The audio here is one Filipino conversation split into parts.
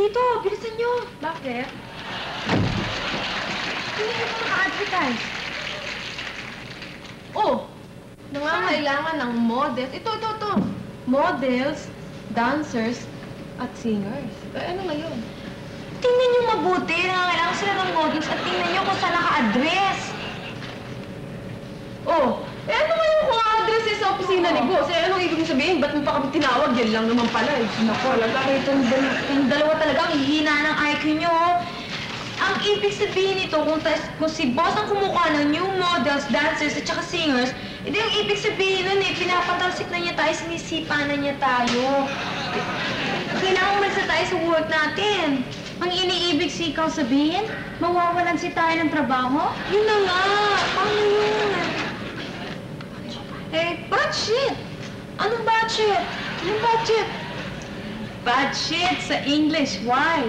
dito. Bilisan nyo. Bakit? Hindi ko maka-advertise. Oh! Nangangailangan ng models. Ito. Models, dancers, at singers. Ano ngayon? Tingnan nyo mabuti. Nangangailangan sila ng models at tingnan nyo kung saan naka-address. Oh! Ano ngayon kung address sa opisina ni boss? Anong ibig sabihin? Ba't mo pa kami tinawag? Yan lang naman pala eh. Naku, itong dalawa talaga ang hihina ng IQ nyo. Ang ibig sabihin nito, kung si boss ang kumukuha ng new models, dancers, at saka singers, hindi ang ibig sabihin nun eh, pinapatalsik na niya tayo, sinisipa na niya tayo. Kailangan umalisa tayo sa work natin. Ang iniibig sikaw sabihin, mawawalan si tayo ng trabaho? Yun na nga! Paano yun? Eh, budget! Anong budget? Anong budget? Budget sa English, why?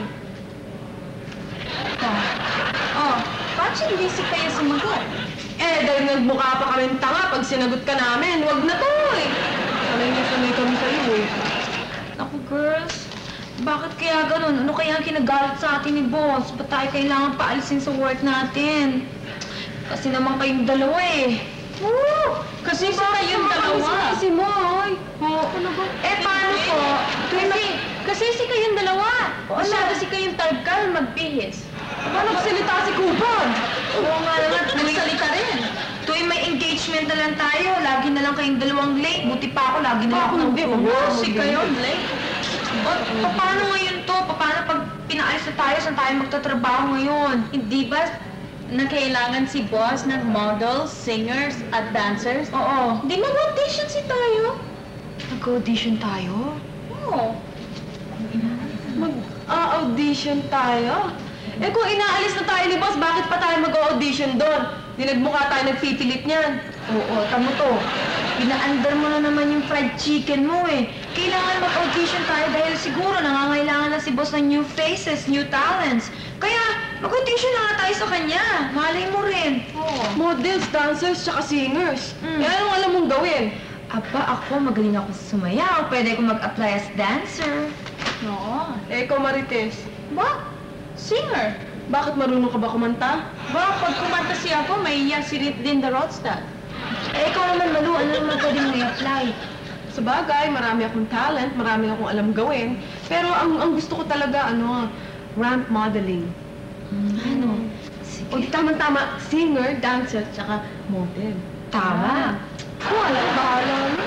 Bakit hindi si kayo sumagot? Eh, dahil nagmukha pa kami tanga pag sinagot ka namin. Wag na to eh. Sanay kami sa iyo eh. Naku, girls. Bakit kaya ganun? Ano kaya ang kinagalit sa atin ni boss? Ba't tayo kailangan paalisin sa work natin? Kasi naman kayong dalawa eh. Oo! Kasi ba kayong dalawa? Kasi mo, ay. Oo. Eh, paano po? Kasi si kayong dalawa. Masyado si kayong tagkal magbihis. Paano magsalita si Kuban? Oo nga naman. Nagsalita rin. Tuwing may engagement na lang tayo, lagi na lang kayong dalawang late. Buti pa ako, lagi na lang ako Hindi, Si kayo, Blake. Paano ngayon to? Paano pag pinaalis na tayo, saan tayo magtatrabaho ngayon? Hindi ba na kailangan si boss ng models, singers, at dancers? Oo. Di mag-audition si tayo. Mag-audition tayo? Oo. Mag-audition tayo? Eh kung inaalis na tayo ni boss, bakit pa tayo mag-audition doon? Di nagmukha tayo nagpipilit niyan. Oo, tamo to. Pinaandar mo na naman yung fried chicken mo eh. Kailangan mag-audition tayo dahil siguro nangangailangan na si boss ng new faces, new talents. Kaya mag-audition na nga tayo sa kanya. Malay mo rin. Oo. Models, dancers, tsaka singers. Eh anong alam mong gawin? Aba, ako magaling ako sa sumayaw. Pwede ko mag-apply as dancer. Oo. Eh ikaw, Marites. Ba? Singer. Bakit marunong ka ba kumanta? Ba, pag kumanta siya ako, may si Linda Ronstadt. Eh, ikaw naman, Malu. Ano naman pwedeng may-apply? Sa bagay, marami akong talent, marami akong alam gawin. Pero ang gusto ko talaga, ramp modeling. Ano? Sige. O di tama-tama, singer, dancer, tsaka model. Tama. Wala, bahala mo.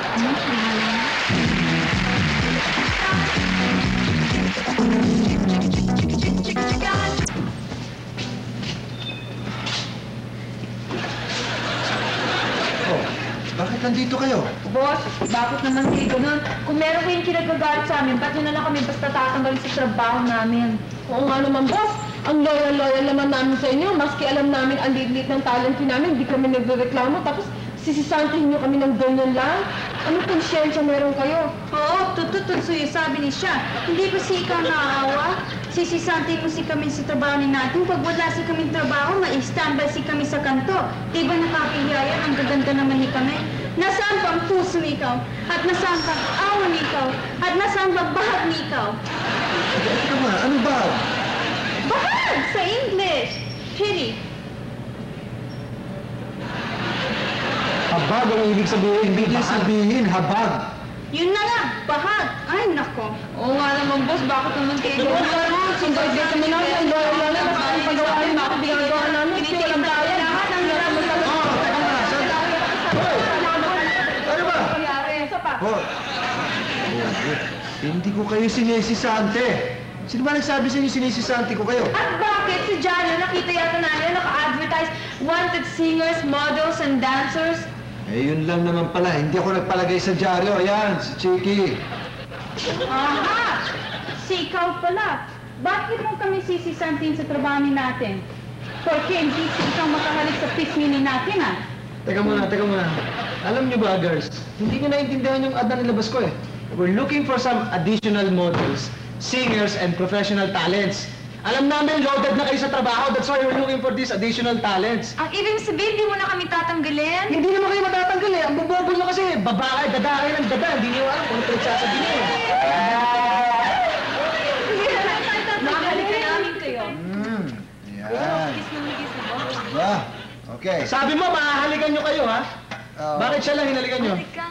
Bakit nandito kayo? Boss, bakit naman kayo ganun? Kung meron kayong kinagagalit sa amin, ba't yun na lang kami basta tatanggalin sa trabaho namin? Oo nga naman, boss. Ang loyal-loyal naman namin sa inyo. Maski alam namin ang liit ng talent namin, hindi kami nagreklamo. Tapos sisisantihin nyo kami ng ganyan lang. Anong konsyensya meron kayo? Oo, tutututsuyo, sabi ni siya. Hindi ba si ikaw naaawa? Sisisantin mo si kami sa trabaho ni natin. Pag wala si kami trabaho, ma-standby si kami sa kanto. Di ba nakakihiyaya? Ang gaganda naman ni kami. Nasaan ba ang puso ni ikaw? At nasaan ba ang awa ni ikaw? At nasaan ba bahag ni ikaw? Teka nga, ano ba? Bahag! Sa English! Pity. Habag ang ibig sabihin. Hindi sabihin, habag. Yun na lang, bahag. Ay, nako. Oo nga naman, boss. Bakit naman kayo ganun? Sunday dito mo namin, ang loyal-loyal. Basta ang pagawain, bakit ginagawa namin? Walang bayan. Ano ba? Oh. Hindi ko kayo sinesisante. Sino ba nagsabi sa inyo sinesisante ko kayo? At bakit si Johnny, nakita yata namin, naka-advertise wanted singers, models, and dancers? Eh, yun lang naman pala. Hindi ako nagpalagay sa dyaryo. Ayan, si Chiki. Aha! Si ikaw pala. Bakit mo kami sisisantin sa trabaho natin? Porque hindi si ikaw makahalik sa pismini natin, ah. Teka muna. Alam nyo ba, girls? Hindi nyo naiintindihan yung ad na nilabas ko eh. We're looking for some additional models, singers, and professional talents. Alam namin, loaded na kayo sa trabaho. That's why we're looking for these additional talents. Ang ibig sabihin, hindi mo na kami tatanggalin? Hindi naman kayo matatanggal eh. Ang bobobo nyo kasi, babae, dadae ng dada. Hindi nyo alam kung ano pinagsasabi nyo. Okay. Sabi mo, mahahalikan nyo kayo, ha? Bakit siya lang hinalikan nyo? Halikan.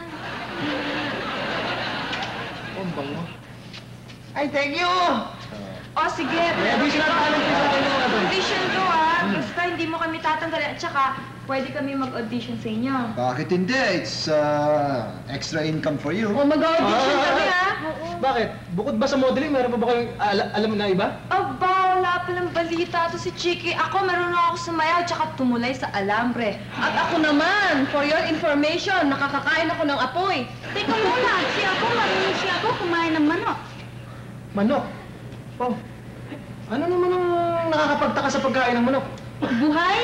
Oh, bango. Ay, thank you! Oh, sige. May additional talent ka sa akin mo, ano? Audition ko, ha? Basta hindi mo kami tatanggalin. At saka, pwede kami mag-audition sa inyo. Bakit hindi? It's extra income for you. O, mag-audition kami, ha? Bakit? Bukod ba sa modeling, meron pa ba kayong alam na iba? Aba, wala palang balita to si Chiki. Ako, marunong ako sumayaw, tsaka tumulay sa alambre. At ako naman, for your information, nakakakain ako ng apoy. Teka muna, marunong siya ako kumain ng manok. Manok. Oh. Ano naman ang nakakapagtaka sa pagkain ng manok? Buhay?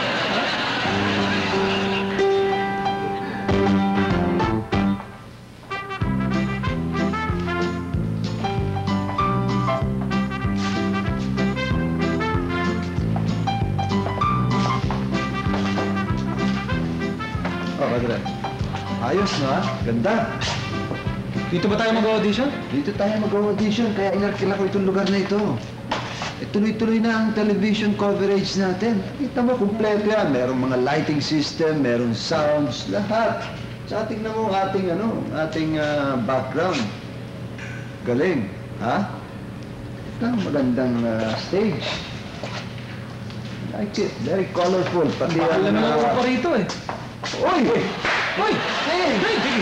Oh, Padre. Ayos, no? Ganda. Dito ba tayo mag-audition? Dito tayo mag-audition, kaya inarkila ko itong lugar na ito. Tuloy-tuloy na ang television coverage natin. Kita mo, kumpleto yan. Merong mga lighting system, merong sounds, lahat. Sa tingnan mo ating, ating background. Galing, ha? Ito ang magandang stage. Like it, very colorful. Pati Bakal naman ako pa rito, eh. Oy! Hoy! Hey! Hey! Sige!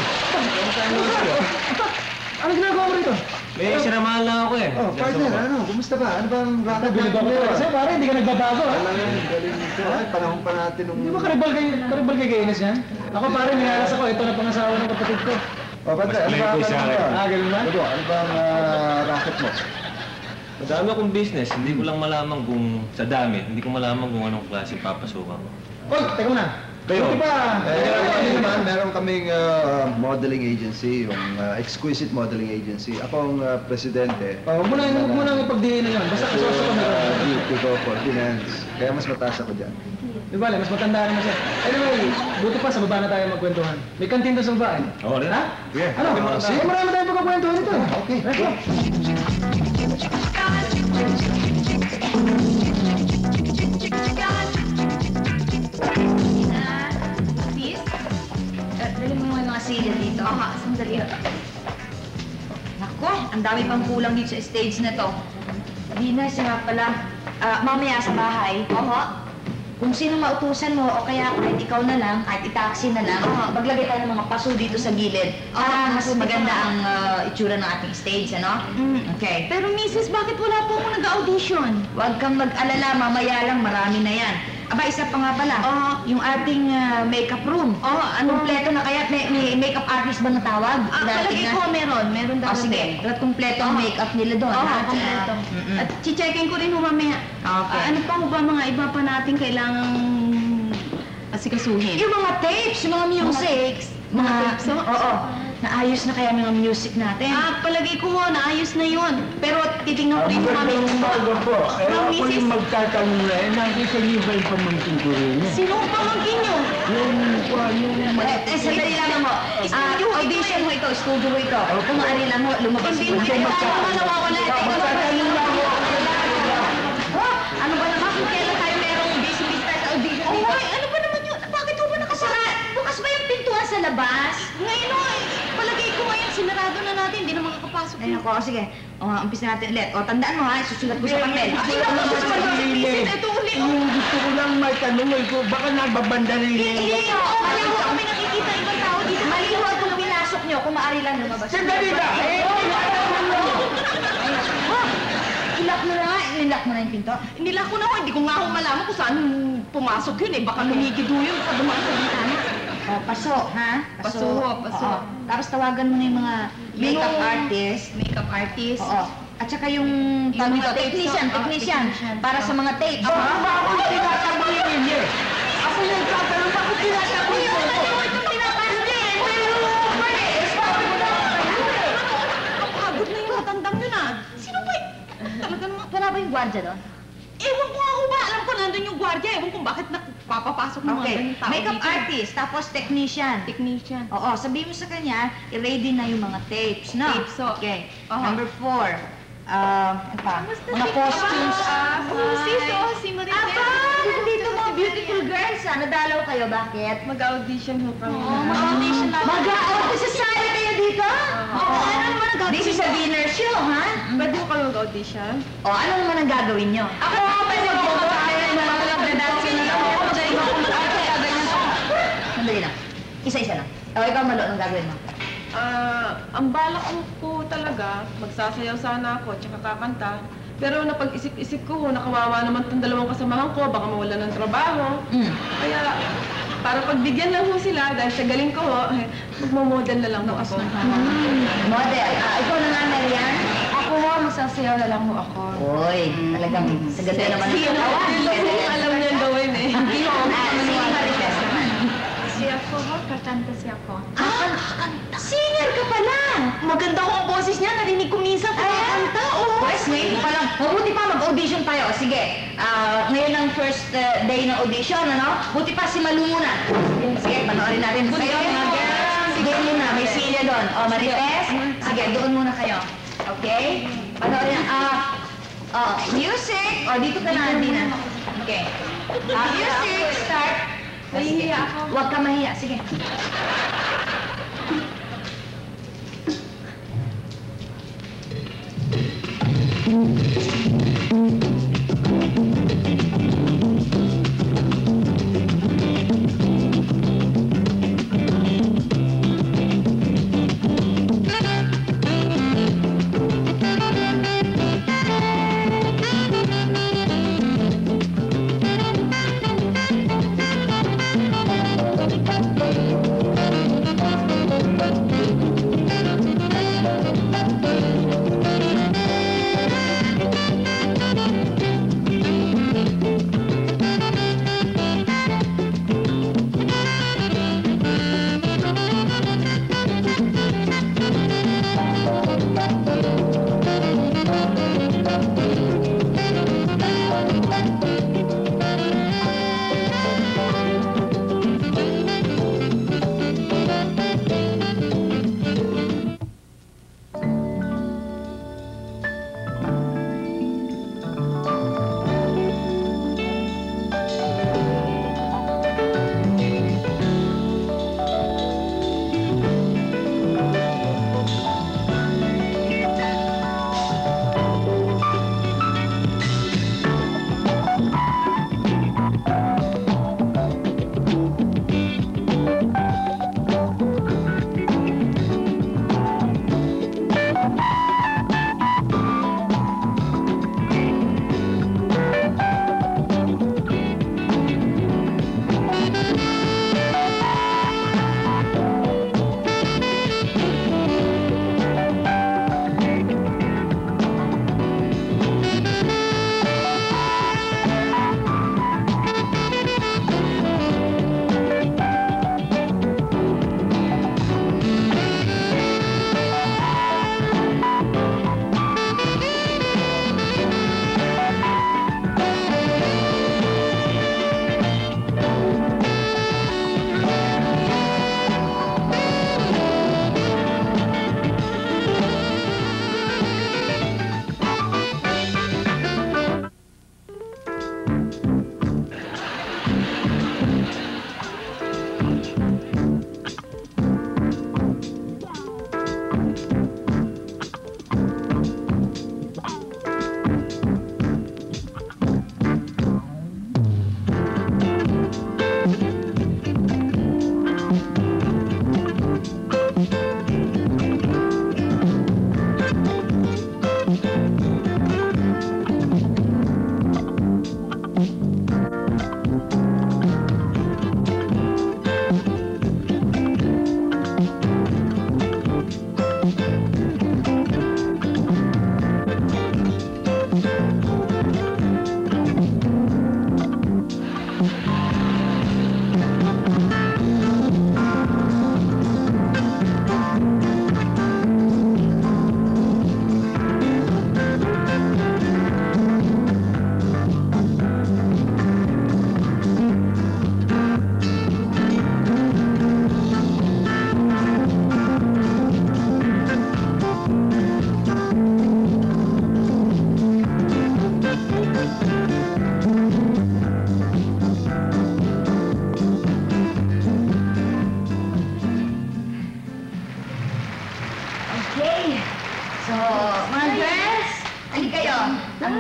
Ano ginagawa mo rito? May sinamahan lang ako eh. Oh, partner, kumusta ba? Ano bang racket Bilib ako talaga sa'yo, pare. Hindi ka nagbabago, ha? Alam mo, galing nito. Ay, panahon pa natin nung... Hindi ba karibal kay Ines yan? Ako, pare, minalas ako. Ito na pangasawa ng kapatid ko. Oh, partner, ano Mas ba? clear ko sa akin. Ganun ba? Ano bang racket mo? Madami akong business, hindi ko lang malaman kung sa dami, hindi ko malaman kung anong klase papasukan ko. Oy, teka muna. Kayo? Buti pa. Naman, meron kaming modeling agency, yung Exquisite Modeling Agency. Ako ang presidente. Oh, huwag mo nang ipagdiinan yun. Basta kasoso kami. Duty ko for finance. Kaya mas mataas ako dyan. Di ba, mas matanda naman siya. Anyway, buti pa sa baba na tayo magkwentuhan. May kantin doon sa baba, eh. Oo, rin. Ha? Sige. Ano? Sige. Marami tayong pagkakwentuhan ito, eh. Okay. Let's go. Please? Dali mo yung mga silya dito. Sandali. Nako, ang dami pang kulang dito sa stage na to. Dina, siya pala. Mamaya sa bahay. Kung sino mautusan mo o kaya kahit ikaw na lang, kahit i-taxi na lang, maglagay tayo ng mga paso dito sa gilid. Para mas maganda ang itsura ng ating stage, ano? Okay. Pero Mrs., bakit wala po ako nag-audition? Huwag kang mag-alala, mamaya lang, marami na yan. Aba, isa pa nga pala, yung ating makeup room. Kompleto na kaya, may makeup artist ba natawag? Palagi ko meron daw. Sige, kompleto ang makeup nila doon. Kompleto. At At checkin ko rin ho mamaya. Okay. Ano pa ho ba mga iba pa natin kailangang asikasuhin? yung mga tapes, yung mga music. Mga tapes, oh? Oo. Naayos na kaya mga music natin. Palagi ko ho, naayos na yun. Pero titingnan ko rin ho mami. po. Ma'am, Ako Mrs. yung magtatanong na nakita niyo ba yung pamangkin ko rin niya? Sino ang pamangkin nyo? Sandali lang mo. Audition mo ito, studio mo ito. Kung maaari lang mo, lumabas mo. Hindi mo nawawala. Magtatanong lang ako. Ano ba naman kung kailan tayo merong busy-busy tayo sa audition dito? Ano ba naman yun? Bakit ho ba nakasara? Bukas ba yung pintuan sa labas? Ngayon ho, palagay ko ngayon, sinarado na natin, hindi na makakapasok. Ayun ako, sige. Umpisa natin ulit. Tandaan mo ha, susulat ko sa papel. Ito uli. Yung gusto ko lang may tanong ko, baka nagbabanda rin Hindi yung... mo. Wala ho kami nakikita ibang tao dito. Maliho kung pinasok nyo, kung maaari lang lumabas. Sandali na! Ilak mo na nga, ilak mo na yung pinto. Nila ko na ho, hindi ko nga ho malaman kung saan pumasok yun eh. Baka lumigid ho yun, baka dumaan sa bintana. Paso, ha? Paso, paso. Oo. Tapos tawagan mo na yung mga makeup artist. Makeup artist. Oo. At saka yung Yung mga technician, tapes, technician, para sa mga tapes. Ako ba ako yung tinatanggol niya? Ako yung tatanong, bakit tinatanggol niya? Pagod na yung matandang yun ah. Sino ba yun? Talaga naman. Wala ba yung gwardiya doon? Ewan ko nga ho ba? Alam ko nandun yung gwardiya. Ewan kung bakit napapapasok ng mga Okay. ganyung tao Makeup dito. artist, tapos technician. Technician. Oo, sabihin mo sa kanya, i-ready na yung mga tapes, no? Tapes, so. Okay. Aha. Number 4. Ano pa? Mga costumes. Si Marie. Aba, nandito mga beautiful girls, nadalaw kayo. Bakit? Mag-audition ho kami. Mag-audition natin. Mag-audition sasali kayo dito? Oo. Ano naman ang gagawin? This is a dinner show, ha? Pwede ho kami mag-audition? O, ano naman ang gagawin nyo? Ako, pwede ko mag-audition. Sandali lang. Isa-isa lang. O, ikaw, Malo, anong gagawin mo? Ang balak ko po talaga, magsasayaw sana ako, tsaka kakanta. Pero napag-isip-isip ko ho, nakawawa naman itong dalawang kasamahan ko, baka mawala ng trabaho. Kaya, para pagbigyan lang ho sila, dahil sa galing ko ho, magmamodel na lang ho ako. Model. Ikaw na nga, Marian? Ako ho, magsasayaw na lang ho ako. Uy, talagang sa ganda naman ng katawan. Yun lang ho, alam niya gawin eh. Hindi ho, Si Marites naman. Si ako ho, kakanta si ako. Singer ka pala! Maganda ko ang boses niya. Narinig ko minsan kakanta. Oo. Pwes, ngayon pa lang. Mabuti pa mag-audition tayo. Sige, ngayon ang first day ng audition, ano? Buti pa si Malu muna. Sige, panoorin natin. Kayo, mga girls. Sige muna, may silya doon. O, Marites, sige, doon muna kayo. Okay? Panoorin na. Music. O, dito ka na, Dina. Okay. Music, start. Nahihiya ako. Huwag ka mahiya. Sige.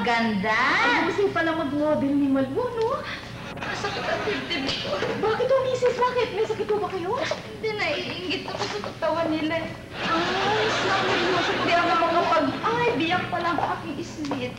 ganda. Ang gusto pala mag-model ni Malvo, no? Masakit ang dibdib ko. Bakit o, misis? Bakit? May sakit ba kayo? Hindi, naiingit ako sa katawan nila. Ay, sorry. Hindi ako makapag... Ay, biyak pala ang aking islit.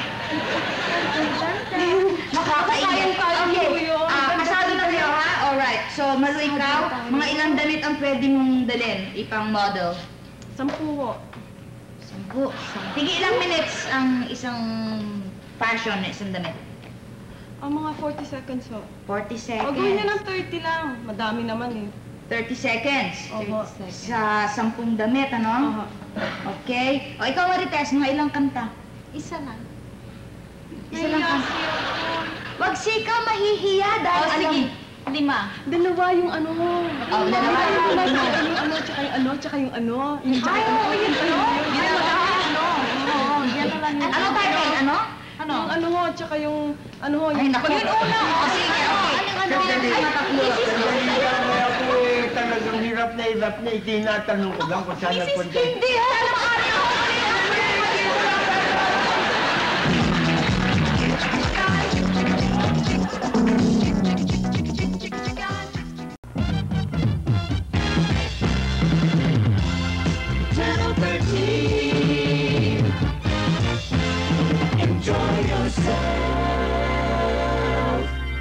Makakaingat. Okay. Asado na kayo, ha? Alright. So, Malu, ikaw, mga ilang damit ang pwede mong dalhin ipang model? 10 ho. 10. Sige, ilang minutes ang isang fashion na isang damit? Ang mga 40 seconds ho. 40 seconds. O, gawin niya ng 30 lang. Madami naman eh. 30 seconds. Oho. Sa 10 damit, ano? Oho. Okay. O, ikaw, Marites, mga ilang kanta? Isa lang. Isa lang kanta. Wag sikaw, mahihiya dahil Oh, sige. 5. Dalawa yung ano mo. Oh, dalawa yung ano. Yung ano, tsaka yung ano, tsaka yung ano. Yung tsaka Ay, yung oo, yun, ano? Yan na lang, ano? Oo, yan na lang. Ano title? Ano? Ano? Yung ano ho, tsaka yung ano ho. Ay, naku. Pag yun una. O, sige, okay. Ano? Ay, matatlo. Kaya ako eh, talagang hirap na itinatanong ko lang kung saan nagpunta. Hindi, ha? Channel 13. Enjoy yourself.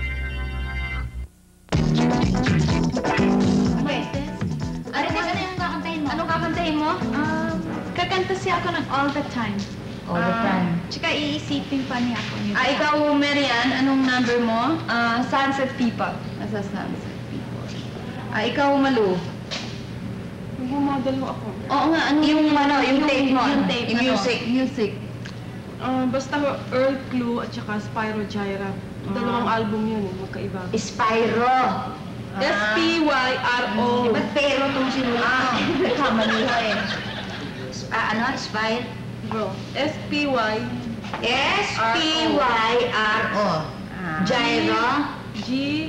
Wait. Marites, ano yung kakantahin mo? Anong kakantahin mo? Kakanta siya ako ng all the time. All the time. Tsaka iisipin pa niya ako niya. Ikaw, Marian, anong number mo? Sunset People. Nasa Sunset People. Ikaw, Malu. Mag-model mo ako. Oo nga, ano yung tape mo? yung tape, Yung ano? music. Music. Basta Earl Clue at saka Spyro Gyra. Dalawang album yun, magkaiba. Spyro. S-P-Y-R-O. Ba't pero itong sinulat mo? Kamali ko eh. Ano? Spyro? Bro. S-P-Y. S-P-Y-R-O. Gyro? G.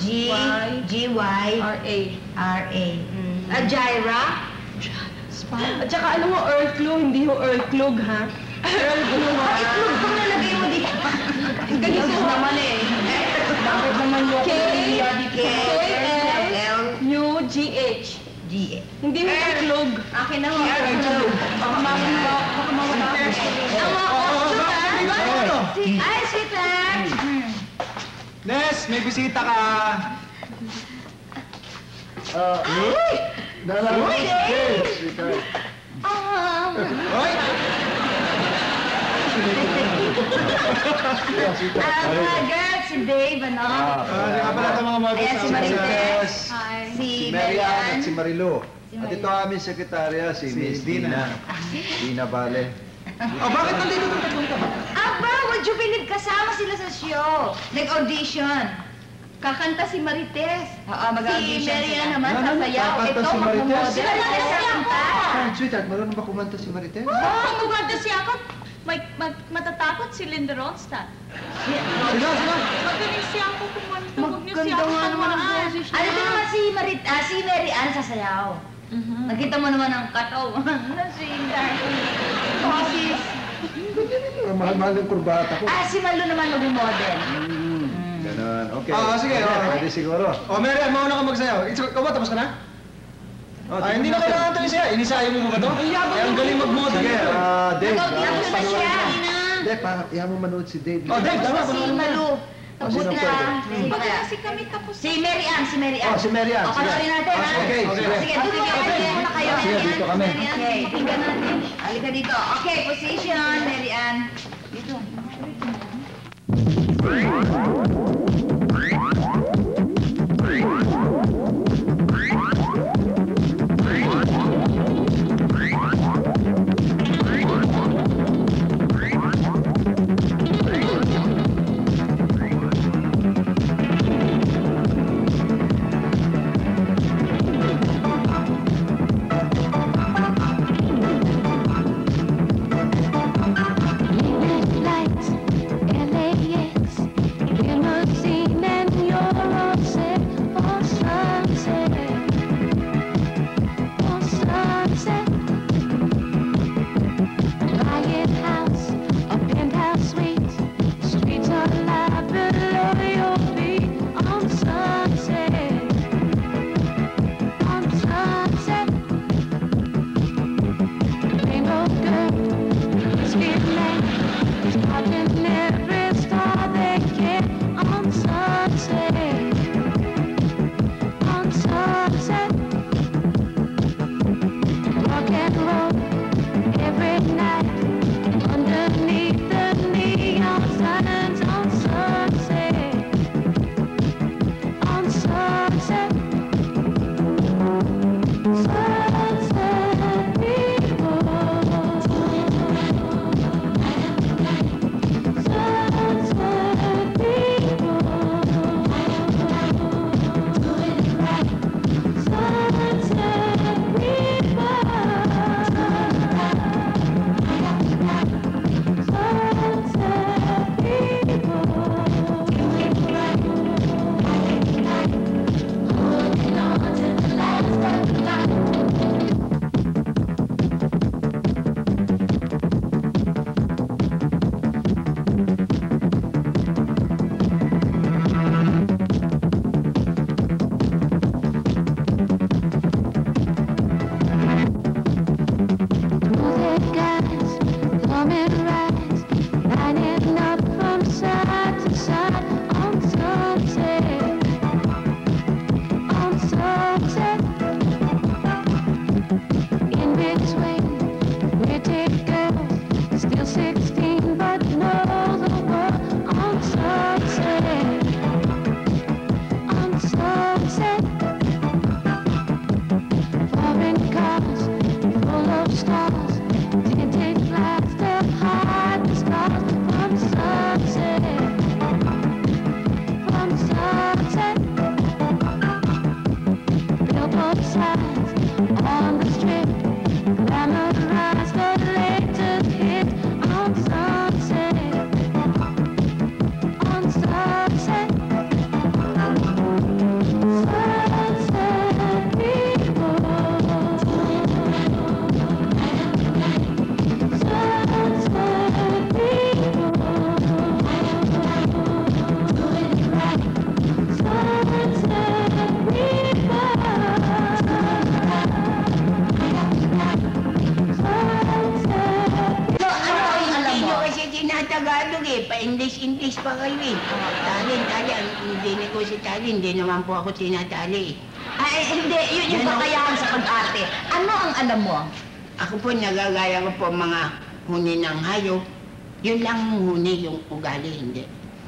G-Y-R-A. R-A. Gyra? At saka ano mo, Earl Clue, hindi ho Earl Clue, ha? Earl Clue, ha? Kung nalagay mo dito. Ganito naman eh. Bakit naman mo ako K-L-U-G-H. G. Hindi mo Earl Clue. Akin na mo. Baka mawala ako. Ang mga costume, ha? Ay, sweetheart. Nes, may bisita ka. Uy, Dave! Hoy! Mga girls, si Dave, ano? Hindi ka pala itong mga models. Ayan, si Marites. Si Si Marian Marian. at si Marilo. Si At Marilo. ito ang aming sekretarya, si Miss Dina. Dina Vale. Oh, bakit nandito itong tatlong ka? Aba, would you believe kasama sila sa show? Nag-audition. Kakanta si Marites. Oo, Si mag-audition Marian sila. naman, Ano? sasayaw. Kakanta Ito, si Marites? magmumodel. Sila lang sa kanta. Ah, sweetheart, marunong ba kumanta si Marites? Oh, maganda siya ako. Matatakot si Linda Ronstadt. Sino? Magaling siya ako kumanta. Huwag niyo siya Maganda ako nga naman ang tamaan. boses niya. Ano din naman si Mary Ann sasayaw. Nakita mo naman ang katawan na si Mrs. Mahal-mahal yung kurbata ko. Si Malu naman mag-model. Ganon, okay. Sige. Pwede siguro. Oh, Marian, mauna ka magsayaw. Ikaw ba, tapos ka na? Hindi na kailangan ito isiya. Inisayo mo ba ito? Ang galing mag-model Sige, nito. Dave. Nag-audition na siya. Dave, iyan mo manood si Dave. Oh, Dave, tama. Si Malu. Tapos sino na. pwede? Pag kasi kami tapos. Si Mary Ann. Oh, si Mary Ann. O, panoorin natin, ha? Okay, sige. Sige, dito kayo. Sige, dito kami. Okay, tingnan natin. Halika dito. Okay, position, Mary Ann. Dito. Lights, LAX, in a Tagalog eh. Pa-English pa kayo eh. Tali. Hindi ko si Tali. Hindi naman po ako tinatali eh. Ay, hindi. Yun yung kakayahan sa pag-arte. Ano ang alam mo? Ako po, nagagaya ko po mga huni ng hayop. Yun lang huni, yung ugali, hindi.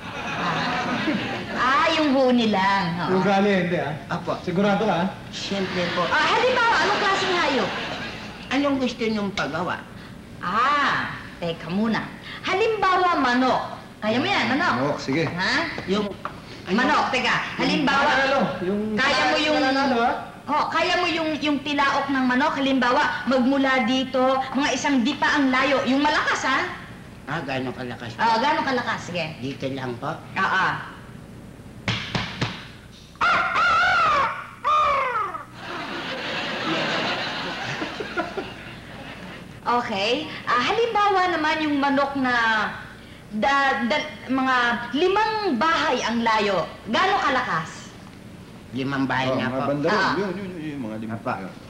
Yung huni lang. Yung gali, hindi Apo. Sigurado ka, Siyempre po. Halimbawa, anong klaseng hayop? Anong gusto niyong pagawa? Teka muna. Halimbawa, manok. Kaya mo yan, manok? Manok, sige. Ha? Yung... Manok, teka. Halimbawa, kaya mo yung... kaya mo yung tilaok ng manok. Halimbawa, magmula dito, mga isang dipa ang layo. Yung malakas, ha? Gano'ng kalakas po? Gano'ng kalakas? Sige. Dito lang po. Okay. Halimbawa naman yung manok na mga 5 bahay ang layo. Gano'ng kalakas? 5 bahay nga po. Mga banda rin. Yun, mga 5 Apa. yun.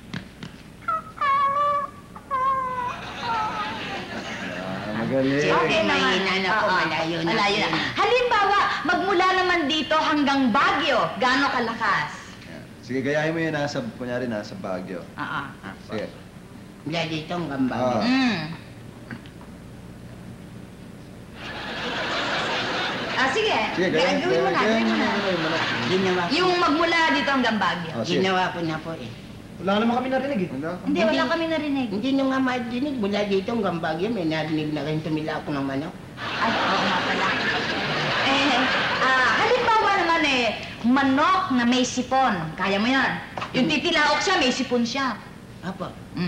Magaling. Okay naman. Mahina na po, malayo na. Malayo na. Halimbawa, magmula naman dito hanggang Baguio. Gano'ng kalakas? Sige, gayahin mo yun kunyari nasa Baguio. Sige. Mula dito hanggang Baguio. Sige. Sige, gayahin Gawin mo na. Ginawa ko. Yung magmula dito hanggang Baguio. Sige. Ginawa ko na po eh. Wala naman kami narinig eh. Hindi, wala kami narinig. Hindi nyo nga madinig. Mula dito hanggang Baguio, may narinig na rin tumila ako ng manok. Oo nga pala. Halimbawa naman manok na may sipon. Kaya mo yan. Yung titilaok siya, may sipon siya. Apo.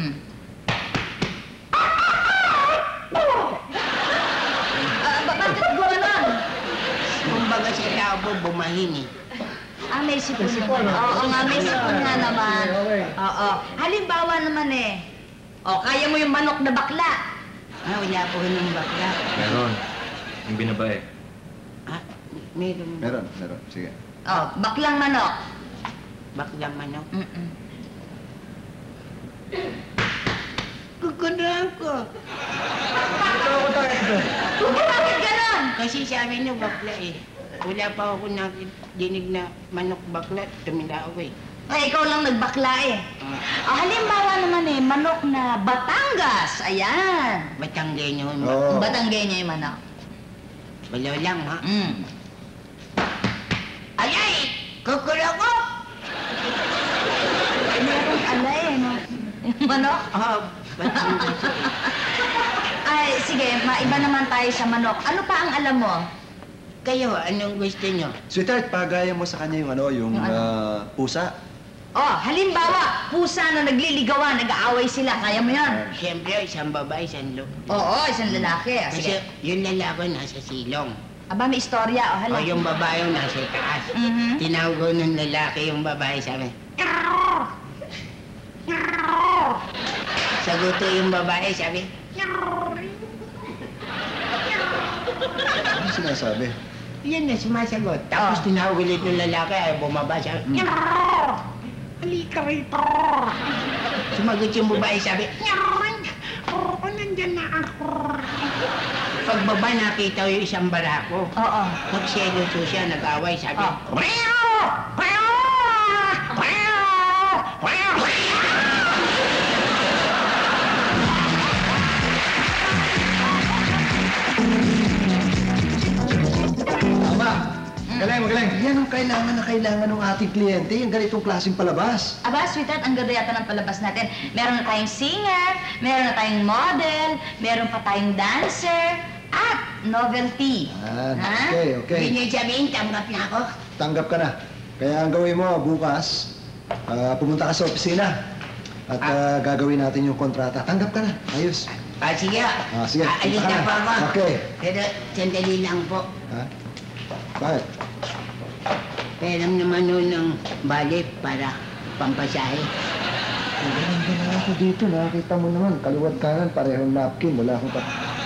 Bakit gano'n? Kumbaga sa tao po, bumahin eh. May sipon naman. Oo nga, may sipon nga naman. Oo. Halimbawa naman kaya mo yung manok na bakla. Wala po ng bakla. Meron. Yung binabae. Meron. Meron. Sige. Baklang manok. Baklang manok? Kukunan ko. Bakit gano'n? Kasi sabi niyo bakla eh. Wala pa ako nakidinig na manok bakla. Tumila ako eh. Ikaw lang nagbakla halimbawa naman manok na Batangas. Ayan. Batanggenyo yung Oo. Batanggenya yung manok. Wala lang ha. Ayay! Kukulo ko! Merong alay no? Yung manok? Batangas. Sige, maiba naman tayo sa manok. Ano pa ang alam mo? Kayo, anong gusto nyo? Sweetheart, pagaya mo sa kanya yung pusa. Halimbawa, pusa na nagliligawan, nag-aaway sila. Kaya mo yan? Siyempre, isang babae, isang Oo, isang lalaki. Kasi Sige. yung lalaki nasa silong. Aba, may istorya. O yung babae nasa taas. Tinawag ko ng lalaki yung babae, sabi, saguto yung babae, sabi, Ano sinasabi? yan na sumasagot. Tapos tinawag ulit ng lalaki, ay bumaba, sabi, halika rito. Sumagot yung babae, sabi, nandyan na ako. Pagbaba, nakita ko yung isang barako. Oo. Nagseloso siya, nag-away, sabi, Magaling. Yan ang kailangan ng ating kliyente, yung ganitong klaseng palabas. Aba, sweetheart, ang ganda yata ng palabas natin. Meron na tayong singer, meron na tayong model, meron pa tayong dancer, at novelty. Okay. Hindi niyo sabihin, tanggap na ako. Tanggap ka na. Kaya ang gawin mo bukas, pumunta ka sa opisina at gagawin natin yung kontrata. Tanggap ka na. Ayos. Sige. Sige. Aalis punta na ka po ako. Okay. Pero sandali lang po. Bakit? Pairam naman nun ng balik para pampasahe. Maganda na ako dito. Nakakita mo naman. Kaliwat kanan, parehong napkin. Wala akong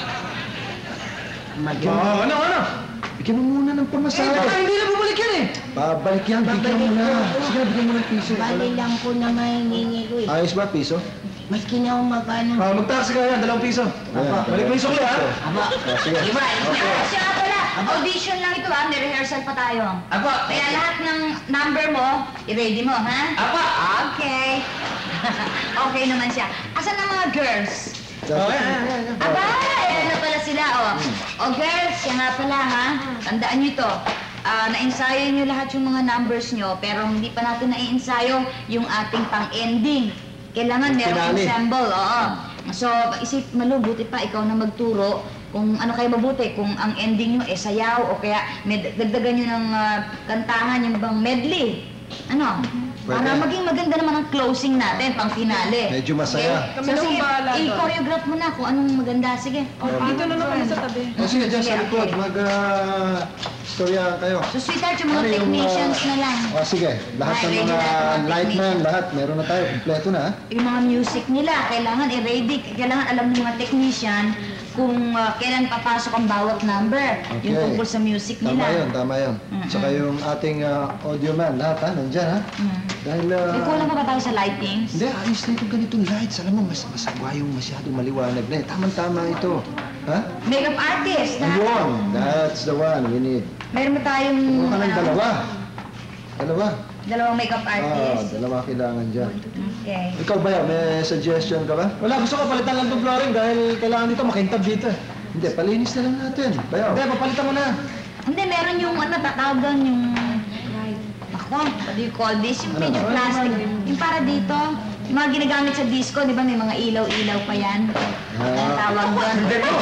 Ano? Bigyan mo muna ng pamasahe. Baka hindi na bumalik yan Babalik yan. Bigyan mo na. Sige, bigyan mo ng piso. Bali lang po na mahingingi ko eh. Ayos ba, piso? Maski na umagano. Mag-taxi ka yan, 2 piso. Balik mo yung sukli, ha? Aba. Sige. Iba, Siya nga pala, audition lang ito ha, may rehearsal pa tayo. Aba. Kaya lahat ng number mo, i-ready mo, ha? Aba. Okay. Okay naman siya. Asan ang mga girls? Aba, ayan na pala sila, oh. Oh, girls, siya nga pala, ha? Tandaan niyo to. Na-ensayo niyo lahat yung mga numbers niyo, pero hindi pa natin na-ensayo yung ating pang-ending. Kailangan merong ensemble, oo. So, isip malubuti pa, ikaw na magturo kung ano kayo mabuti, kung ang ending nyo sayaw o kaya dagdagan nyo ng kantahan, yung bang medley. Ano? Para maging maganda naman ang closing natin, pang finale. Medyo masaya. Kami na sige, bahala doon. i-choreograph mo na kung anong maganda. Sige. Dito na naman sa tabi. Sige, dyan sa likod. Storya kayo. So, sweetheart, yung mga technicians na lang. Sige, lahat ng Ready mga na ang lightman, lahat, meron na tayo. Kompleto na, ha? Yung mga music nila, kailangan i-ready. Kailangan alam ng mga technician kung kailan papasok ang bawat number. Yung tungkol sa music nila. Tama yun. Tsaka yung ating audio man, lahat, ha? Nandyan, ha? Dahil, May kulang pa ba tayo sa lightings? hindi, ayos na itong ganitong lights. Alam mo, masagwa yung masyadong maliwanag na. Tama-tama ito. Ha? Makeup artist. Ayun, that's the one we need. Meron ba tayong... Huwag ka ng dalawa. Dalawang makeup artist? Dalawa kailangan dyan. Okay. Ikaw ba yan? May suggestion ka ba? Wala, gusto ko palitan lang itong flooring dahil kailangan dito makintab dito. Hindi, palinis na lang natin. Bayaw. Hindi, papalitan mo na. Hindi, meron yung ano, tatawag doon yung... Ako, what do you call this? Yung medyo plastic. Yung para dito. Yung mga ginagamit sa disco, di ba may mga ilaw-ilaw pa yan? Ang tawag doon.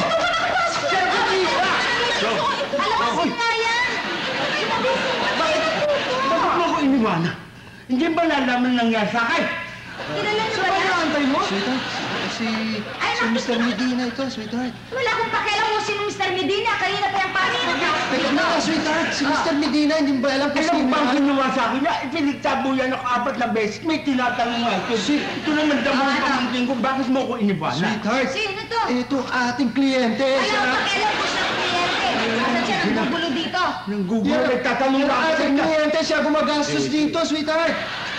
Alam mo nga yan! Bakit mo ako iniwana? Hindi ba nalaman nangyari sa akin? Kilala niyo ba yan? Sweetheart, si Mr. Medina ito, sweetheart. Wala akong pakialam mo sino Mr. Medina. Kanina pa yung panino. Teka na, sweetheart. Si Mr. Medina, hindi ba alam kung Alam sino bang yan? ginawa sa akin na ipinagtabo yan ako 4 na beses? May tinatanong nga ito. Ito naman damo ang pamangkin ko. Bakit mo ako iniwana? Sweetheart, Sino to? ito ating kliyente. Wala akong pakialam mo siya kliyente. Asan siya nagbubulo dito? Nang Google, nagtatanong Yung na ako ating sa kliyente, siya gumagastos dito, sweetheart.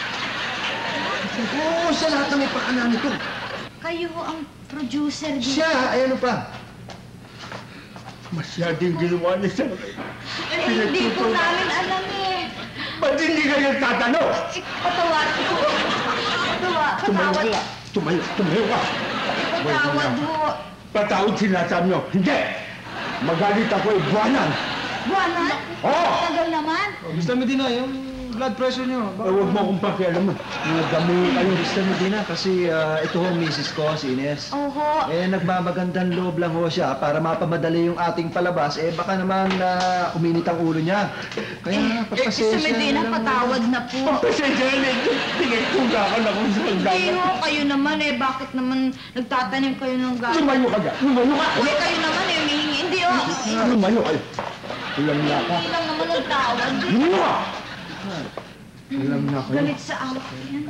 Oo, siya lahat na may pakanan nito. Kayo ho ang producer dito. Siya, ayan pa. Masyadong ginawa niya sa akin. Eh, hindi po namin alam eh. Ba't hindi kayo nagtatanong? Patawad ko. Patawad. Tumayo ka. Patawad ho. Patawad sinasabi niyo. Hindi! Magalit ako buwanan. Buwanan? Oo! Tagal naman. Mr. Medina, yung blood pressure niyo. Huwag mo akong pakialaman. Nagdamo kayo. Mr. Medina, kasi ito ho, misis ko, si Ines. Oho. Nagmamagandang loob lang ho siya para mapamadali yung ating palabas. Baka naman uminit ang ulo niya. Kaya, Mr. Medina, patawad na po. Pasensya na ito. Pinagtuga ka na kung saan Hindi gano'n. ho, kayo naman eh. Bakit naman nagtatanim kayo ng gato? Lumayo ka dyan. Lumayo ka. Hindi kayo naman eh. Humihingi. Hindi ho. Lumayo kayo. Ulam na ka. Hindi lang naman nagtawad. Lumayo ka. Ulam na kayo. Galit sa akin.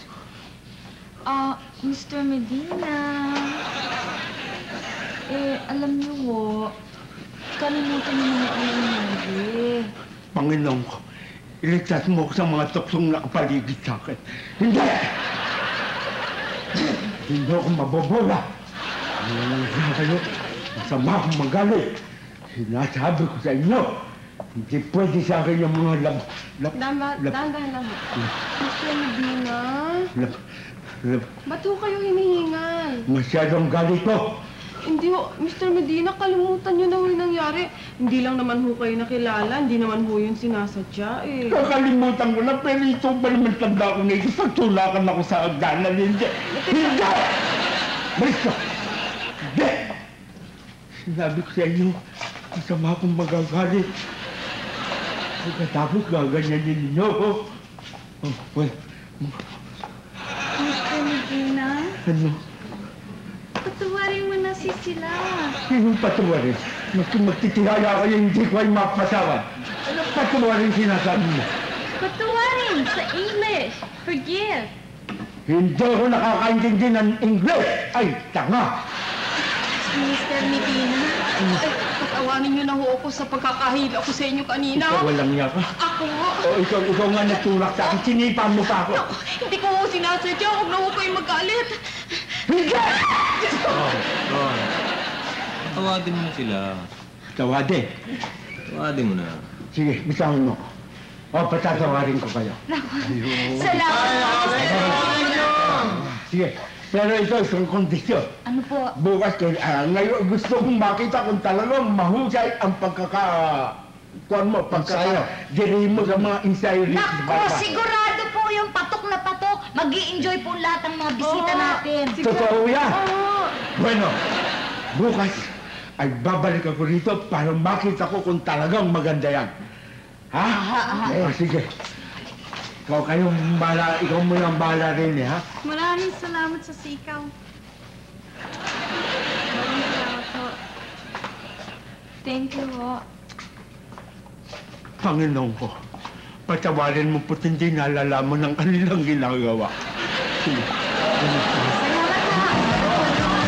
Mr. Medina. Alam niyo ho, kalimutan niyo mga nangyari. Panginoon ko, iligtas mo ko sa mga tuksong nakapaligid sa akin. Hindi! Hindi ako mabobola. Ano kayo? Masama akong magalit. Sinasabi ko sa inyo, hindi pwede sa akin yung mga Dahan-dahan lang. Mr. Medina, lab, ba't ho kayo hinihingal? masyadong galit ko. Hindi ho, Mr. Medina, kalimutan niyo na ho yung nangyari. Hindi lang naman ho kayo nakilala, hindi naman ho yun sinasadya eh. Kakalimutan ko na, pero ito ba naman tanda ko na ito? Pagtulakan ako sa agdanan, hindi! Hindi! Balik ka! Hindi! Sinabi ko sa inyo, masama akong magagalit. Pagkatapos gaganyanin ninyo ako. Oh, well, Mr. Medina, ano? patawarin mo na si sila. Sinong patuwarin? Magtitihaya kayo, hindi ko ay mapasawad. Anong patuwarin sinasabi mo? Patawarin sa English. Forgive. Hindi ako nakakaintindi ng English! Ay, tanga! Mr. Medina, Patawanin niyo na ho ako sa pagkakahila ko sa inyo kanina. Ikaw walang niya ka. Ako ho. O ikaw nga nagtulak sa akin, sinipa mo pa ako. Naku, hindi ko ho sinasadya. Huwag na ho kayo magalit. Hindi! Tawadin mo na sila. Tawade. Tawadin mo na. Sige, bitawan mo. O, patatawarin ko kayo. Salamat po. Sige. Pero ito, isang kondisyon. Ano po? Bukas ko, ngayon gusto kong makita kung talagang mahusay ang kuwan mo, pagkaka-diri mo sa mga ensayo rito. Naku, sigurado po yung patok na patok. Mag-i-enjoy po lahat ng mga bisita natin. Totoo yan. Oo. Bueno, bukas ay babalik ako rito para makita ko kung talagang maganda yan. Ha? Sige. Ikaw mo yung bala rin ha? Maraming salamat sa sikaw. Maraming salamat po. Thank you po. Panginoon ko, patawarin mo po't hindi nalalaman ng kanilang ginagawa. Sige. Salamat po.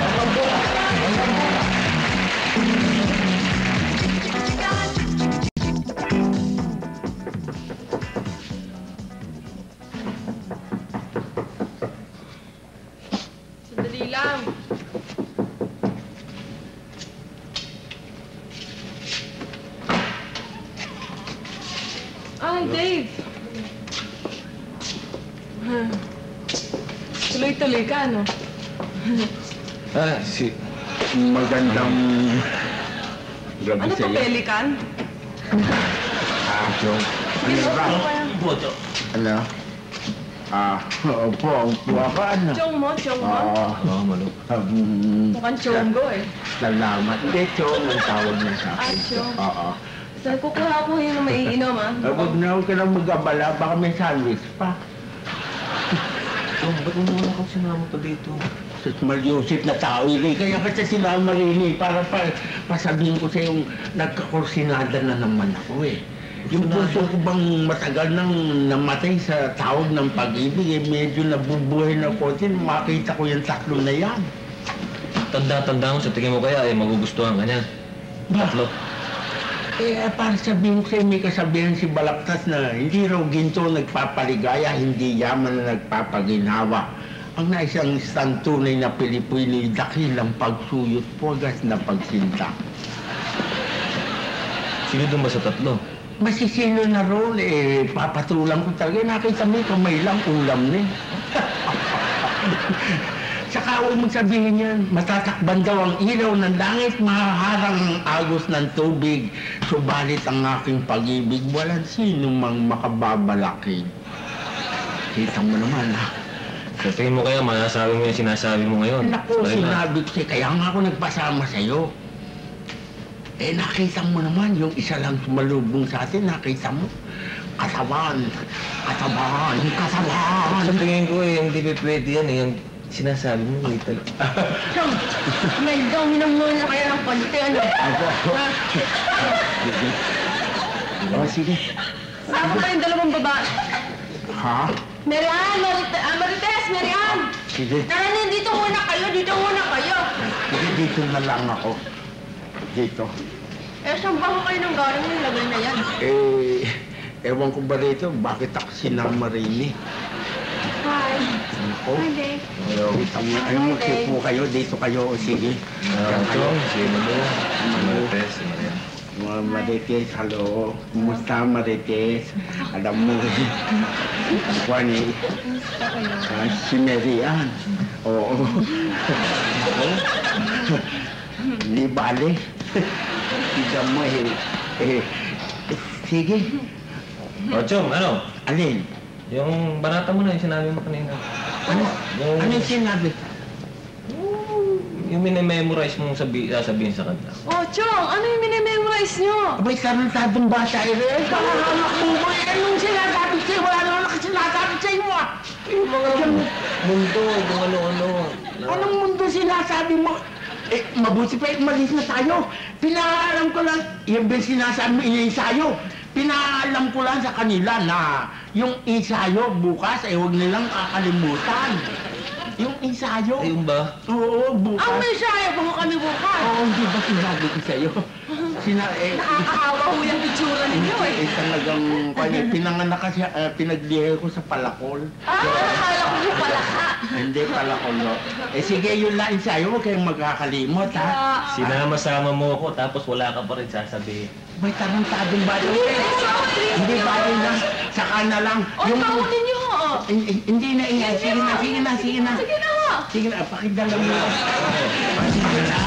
Sandali lang. Ay, Dave. Tuloy-tuloy ka, no? Magandang gabi Ano sa to, iyo. pelikan? Ano ba? Boto. Ano? Upo ako, ano? Chong mo. Oo, malo. Mukhang chonggo eh. Salamat. Hindi, Chong, ang tawag niya sa akin. Chong. Oo. Saan kukuha ko yung maiinom, ah? Huwag ka lang mag-abala, baka may sandwich pa. Chong, ba't mo muna kang sinama pa dito? Sus, malyusip na tao rin. Kaya kasi sinama rin eh, para pasabihin ko sa yung nagkakursinada na naman ako eh. Yung puso ko bang matagal nang namatay sa tawag ng pag-ibig, eh medyo nabubuhay na konti, makita ko yung tatlo na yan. Tanda-tanda mo, sa tingin mo kaya, magugustuhan ka niya. Tatlo. Para sabihin ko sa'yo, may kasabihan si Balaktas na hindi raw ginto nagpapaligaya, hindi yaman na nagpapaginhawa. Ang naisang isang tunay na Pilipino, dakil ang pagsuyot, pugas na pagsinta. Sino doon ba sa tatlo? Masisino na roon, papatulang ko talaga. Nakita mo, kamay lang, ulam na eh. Saka huwag mong sabihin yan, matatakban daw ang ilaw ng langit, mahaharang ang agos ng tubig. Subalit ang aking pag-ibig, walang sino mang makababalakid. Kita mo naman, ha? Sa tingin mo kaya, masasabi mo yung sinasabi mo ngayon? Naku, Dahil na- sinabi ko sa'yo, kaya nga ako nagpasama sa'yo. Nakita mo naman, yung isa lang sumalubong sa atin, nakita mo? Katawan. Sa tingin ko hindi pwede yan yung sinasabi mo wait talaga. Chong, may dominong muna kayo ng konti, ano? Sige. Saan ko kayong dalawang babae? Ha? Marian! Marites! Marian! Sige. Tara, dito muna kayo! Dito muna kayo! Sige, dito na lang ako. Dito. Saan ba ko kayo nang galing yung lagay na yan? Ewan ko ba dito, bakit ako sinama rin eh? Hi! Ako? Hi, Dave. Kita mo, ayun, magsipo kayo, dito kayo, sige. Chong, si Malo, si Marites, si Maria. Mga Marites, hello. Kumusta, Marites? Alam mo, Juan eh. Si Mary Ann. Oo. Di bale. Kita mo sige. O, Chong, ano? Alin? Yung banata mo na, yung sinabi mo kanina. Ano yung sinabi? Yung minimemorize mong sasabihin sa kanta. Oh, Chong, ano yung minimemorize nyo? Abay, karantadong bata eh. Kakahamak mo mo eh. Anong sinasabi sa'yo? Wala naman nakasinasabi sa'yo ah. Yung mga mundo, kung ano-ano. Anong mundo sinasabi mo? Mabuti pa, malis na tayo. Pinaalam ko lang, yung ba sinasabi mo, iniensayo. Pinaalam ko lang sa kanila na yung ensayo bukas, huwag nilang kakalimutan. Yung ensayo. Ayun ba? Oo, bukas. Ang may sayo po kami bukas. Oo, hindi ba sinabi ko sa'yo? Nakakaawa ho yung itsura ninyo eh. Talagang, pinanganak kasi, pinaglihe ko sa palakol. Akala ko po pala ka. Hindi, palakol, no? Sige, yun lang ensayo, huwag kayong magkakalimot, ha? Sinama-sama mo ako tapos wala ka pa rin sasabihin. May tarantadong balo. Hindi balo na, saka na lang. O, tawag ninyo ho. Hindi na, sige na. Sige na ho. Sige na, pakidala mo. Sige na.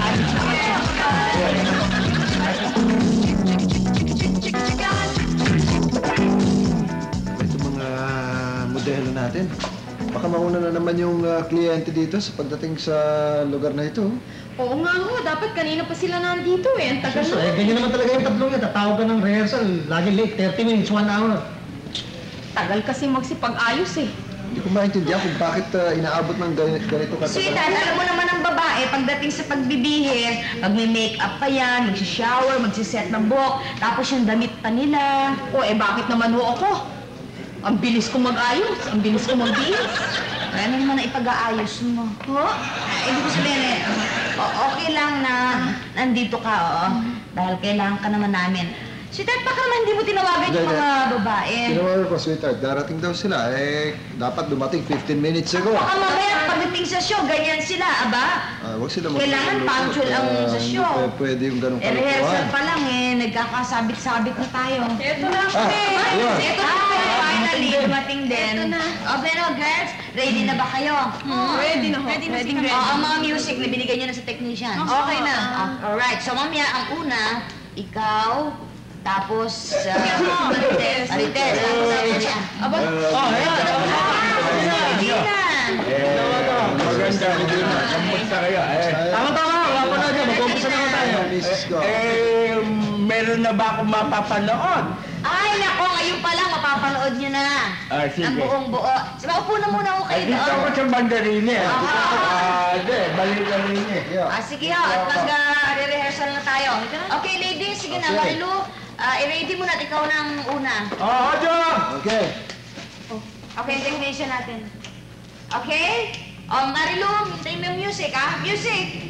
Ito mga modelo natin. Baka mauna na naman yung kliyente dito sa pagdating sa lugar na ito. Oo nga ho, dapat kanina pa sila nandito eh. Ang tagal So, na. ganyan naman talaga yung tatlong yan. Tatawag ka ng rehearsal. Lagi late. 30 minutes, 1 hour. Tagal kasi magsipag-ayos eh. Hindi ko maintindihan kung bakit inaabot ng ganito katagal. Sweetheart, alam mo naman ang babae, pagdating sa pagbibihis, magme-makeup pa yan, magsishower, magsiset ng buhok, tapos yung damit pa nila. O eh bakit naman ho ako? Ang bilis ko mag-ayos, ang bilis ko magbihis. Ano naman na ipag-aayos mo? Ho? Ibig ko sabihin eh, okay lang na nandito ka, oo. Dahil kailangan ka naman namin. Sweetheart, baka naman hindi mo tinawagan yung mga babae. Tinawagan ko, sweetheart. Darating daw sila. Dapat dumating 15 minutes ago. Baka mamaya pagdating sa show, ganyan sila, aba? Huwag sila Kailangan punctual ang sa show. Hindi pwede yung ganong Rehearsal kalokohan. pa lang nagkakasabit-sabit na tayo. Ito na Ayun. Ito na, finally, dumating din. Ito na. O, pero girls, ready na ba kayo? Ready na ho. Ready na si O, ang mga music na binigay nyo na sa technician. Okay na. Alright, so mamaya, ang una, ikaw, tapos, Marites, tapos Teresa. Aba, Ready na. Maganda, hindi na. Kamusta kayo? Tama. Wala pa na dyan. Mag-umpisa na tayo. Mrs. Go. Meron na ba akong mapapanood? Ay, nako, ngayon pa lang, mapapanood nyo na. Sige. Ang buong buo. So, maupo na muna ako kayo Dito ako doon. sa bandarini. Balik-balik eh. Sige ho, at mag-rehearsal na tayo. Okay, ladies, sige na, Okay. Marilu. I-ready mo na at ikaw ng una. Okay. Okay, yung technician natin. Okay? Marilu, hintayin mo yung music, ha? Music!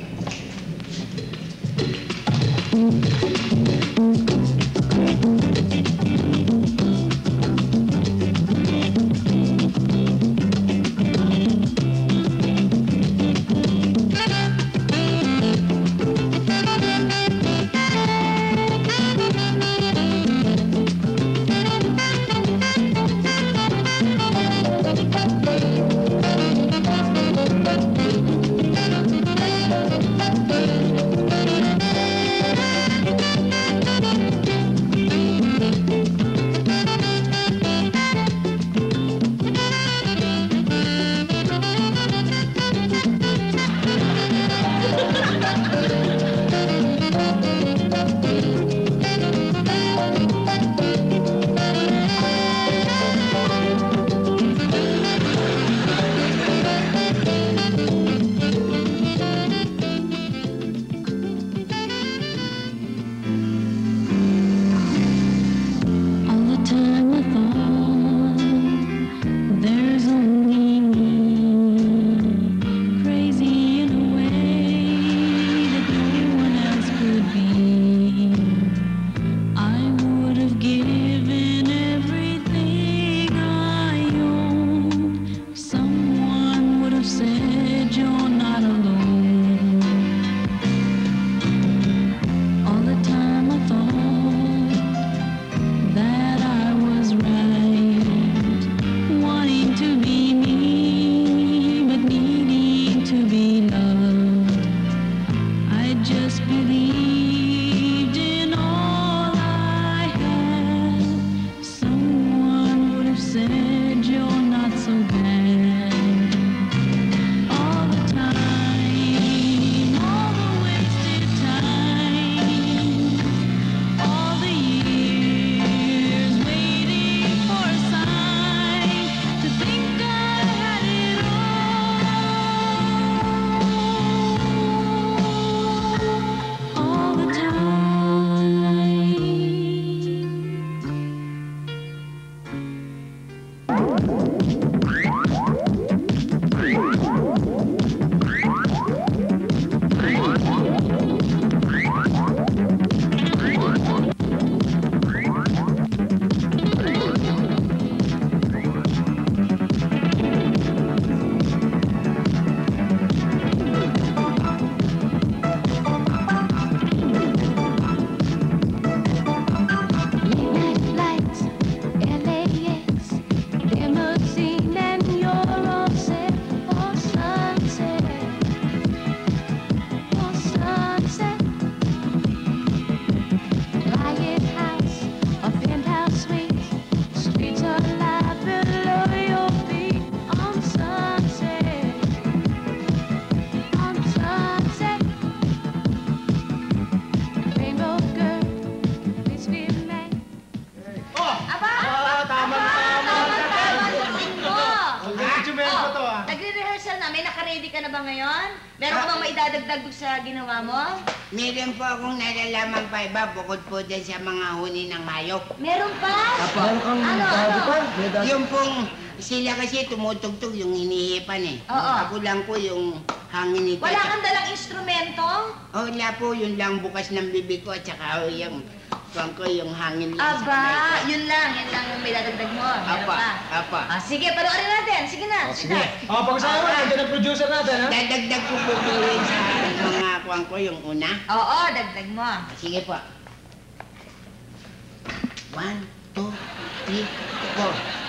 ready ka na ba ngayon? Meron ka bang maidadagdag sa ginawa mo? Meron po akong nalalaman pa iba bukod po dyan sa mga huni ng hayop. Meron pa? Meron kang dado pa? May dado. Yung pong sila kasi tumutugtog yung hinihipan eh. Oo. Ako lang po yung hangin nito. Wala kang dalang instrumento? Oh, wala po, yun lang bukas ng bibig ko at saka yung yung hangin nito sa kamay Aba, ko. yun lang yung may dadagdag mo. Meron Apa, pa. apa. Sige, panoorin natin. Sige na. Sige. Pag-usapan mo, nandiyan ang producer natin, ha? Dadagdag ko po po yun sa mga kuwang ko yung una. Oo, dagdag mo. Sige po. 1, 2, 3, 4.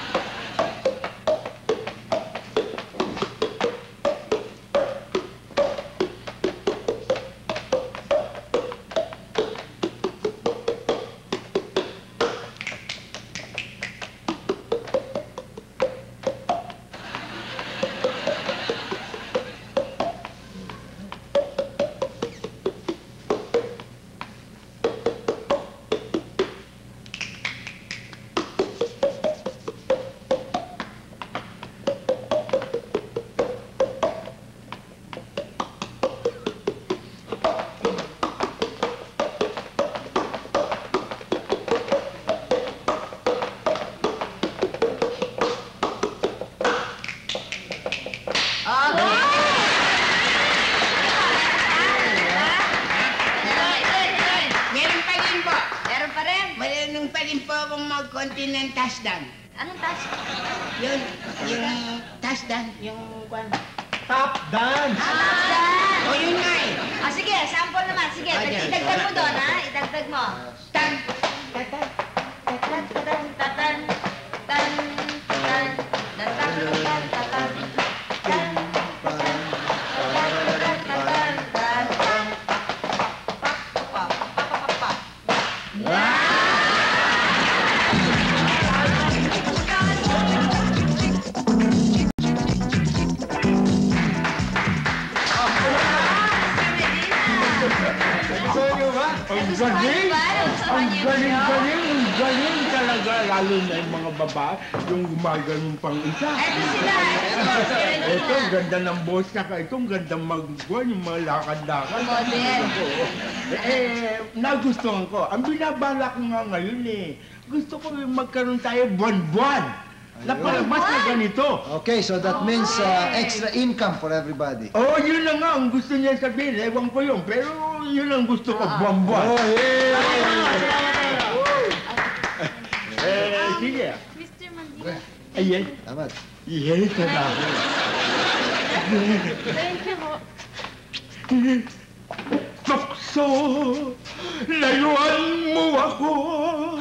Konti ng touchdown. Anong task? Yung touchdown, yung kwan. Top dance! Top dance! O yun nga eh. Sige, sample naman. Sige, Ayan. idagdag mo doon, ha? Idagdag mo. Tan, tatan, Tatan, tatan, tatan, tan, tan, tatan, tatan, tatan, tan, tatan, tatan, tatan, tan, pa, pa, pa, pa, pa, pa. Ang galing! Ang galing talaga. Lalo na yung mga babae, yung gumaganon pang isa. Eto sila, Ito, ang ganda ng boss saka ito, ang ganda mag-gwan, yung mga lakad-lakad. Model. Nagustuhan ko. Ang binabala ko nga ngayon gusto ko yung magkaroon tayo buwan-buwan. Na palabas na ganito. Okay, so that means extra income for everybody. Oh, yun na nga ang gusto niya sabihin. Ewan ko yun, pero yun ang gusto ko, buwan-buwan. Oh, yeah! Sige. Mr. Mandila. Ayan. Tama. Yes, salamat. Thank you ho. Tukso, layuan mo ako.